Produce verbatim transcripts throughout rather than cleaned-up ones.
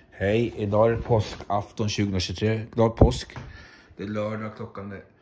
Hej, idag är det påskafton tjugohundratjugotre. Glad påsk. Det är lördag, klockan är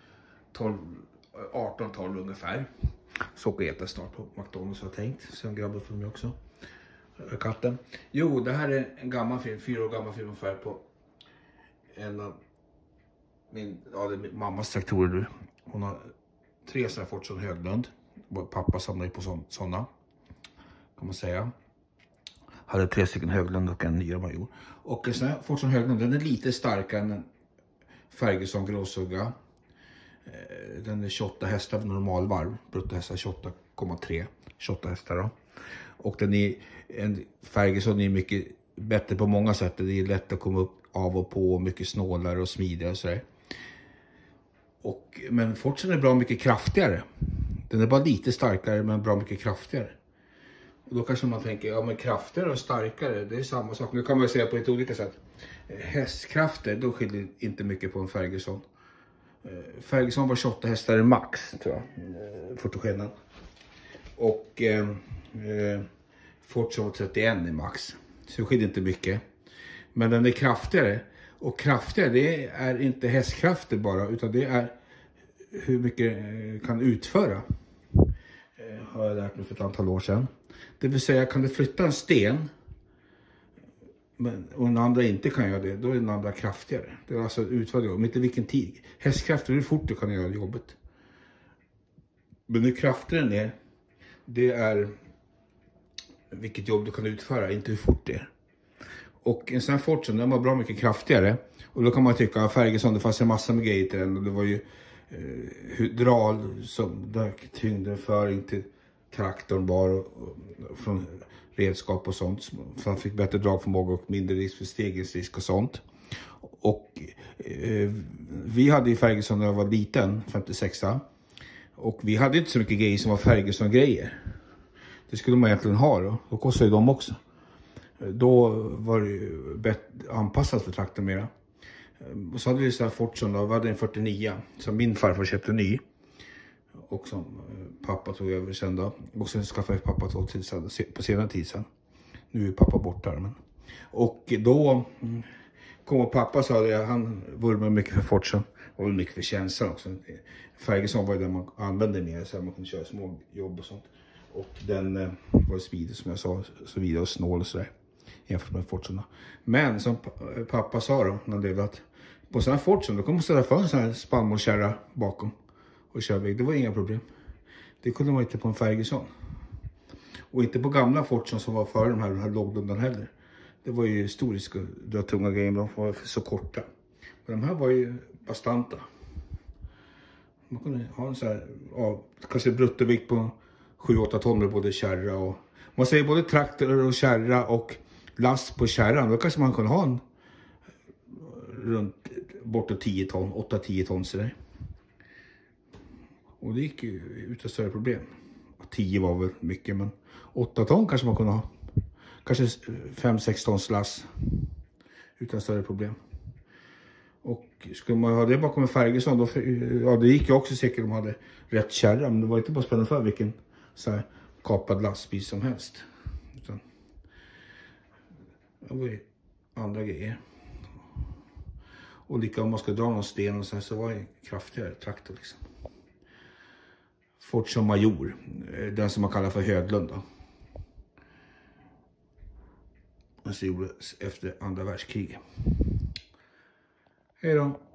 arton tolv ungefär. Så åker jag äta snart på McDonalds har jag tänkt. Sen grabbar för mig också. Katten. Jo, det här är en gammal film, fyra år gammal film ungefär på en av min, ja, det är min mammas traktorer. Hon har tre sådana Ford från Höglund. Pappa samlade på sådana, kan man säga. Hade tre stycken Höglund och en nyare Major. Och en sån här Ford från Höglund, den är lite starkare än en Ferguson gråsugga. Den är tjugoåtta hästar normalvarv. Bruttohästar tjugoåtta komma tre. tjugoåtta hästar då. Och den är, en Ferguson är mycket bättre på många sätt. Det är lätt att komma upp av och på. Mycket snålare och smidigare och sådär. Och, men Fordsen är bra mycket kraftigare. Den är bara lite starkare men bra mycket kraftigare. Och då kanske man tänker, ja men kraftigare och starkare, det är samma sak. Nu kan man säga på ett olika sätt. Hästkrafter, då skiljer inte mycket på en Ferguson. Ferguson var tjugoåtta hästar max, tror jag. Fotogenen. Och eh, Fordsen var trettioen i max. Så det skiljer inte mycket. Men den är kraftigare. Och kraftigare, det är inte hästkrafter bara, utan det är hur mycket kan utföra. Eh, har jag lärt mig för ett antal år sedan. Det vill säga, kan du flytta en sten men, och den andra inte kan göra det, då är den andra kraftigare. Det är alltså utförd jobb, men inte vilken tid. Hästkrafter, hur fort du kan göra jobbet. Men hur kraftigare den är, det är vilket jobb du kan utföra, inte hur fort det är. Och en sån här Ford, den var bra mycket kraftigare. Och då kan man tycka att Ferguson, det fanns en massa med grejer till den. Och det var ju eh, hydral som tyngdöverföring till traktorn bara och, och, från redskap och sånt. Så han fick bättre dragförmåga och mindre risk för stegringsrisk och sånt. Och eh, vi hade i Ferguson när jag var liten, femtiosex. Och vi hade inte så mycket grejer som var Ferguson-grejer. Det skulle man egentligen ha då. Då kostade ju de också. Då var det ju bättre anpassat för traktorn mera. Och så hade vi så här Fordson då, vi hade en fyrtionio som min farfar köpte ny. Och som pappa tog över sen då. Och sen skaffade pappa två till sen, på senare tid sen. Nu är pappa borta. Men. Och då kom pappa, sa det, han vurmade mycket för Fordson. Och mycket för känslan också. Ferguson var ju där man använde mer så man kunde köra små jobb och sånt. Och den eh, var smidig som jag sa, så vidare och snål och sådär. Jämfört med Fordson. Men som pappa sa då, när det var att på sådana här Fordson, då kommer man ställa för en sån här spannmålskärra bakom. Och köra väg, det var inga problem. Det kunde man inte på en Ferguson. Och inte på gamla Fordson som var före de här, de här låglundan heller. Det var ju historiskt att dra tunga grejer, de var så korta. Men de här var ju bastanta. Man kunde ha en sån här, ja, kanske bruttovikt på sju åtta ton med både kärra och... Man säger både traktor och kärra och last på kärran. Då kanske man kunde ha en runt bortåt tio ton, åtta tio ton sådär. Och det gick ju utan större problem. tio var väl mycket, men åtta ton kanske man kunde ha. Kanske fem sex tons last utan större problem. Och skulle man ha det bakom en Ferguson, då, ja det gick ju också säkert om de hade rätt kärra. Men det var inte bara spännande för vilken så här kapad lastbil som helst. Utan det var ju andra grejer. Och lika om man ska dra någon sten och så här, så var det kraftigare traktor liksom. Fordson Major, den som man kallar för Höglund då. Och så gjordes efter andra världskriget. Hej då!